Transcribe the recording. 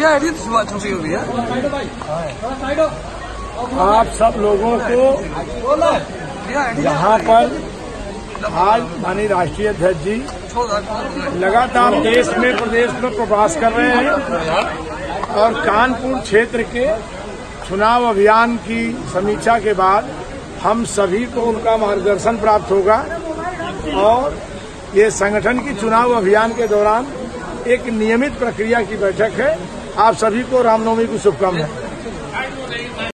आप सब लोगों को यहाँ पर आज माननीय राष्ट्रीय अध्यक्ष जी लगातार देश में प्रदेश में प्रवास कर रहे हैं और कानपुर क्षेत्र के चुनाव अभियान की समीक्षा के बाद हम सभी को उनका मार्गदर्शन प्राप्त होगा और ये संगठन की चुनाव अभियान के दौरान एक नियमित प्रक्रिया की बैठक है। आप सभी को रामनवमी की शुभकामनाएं।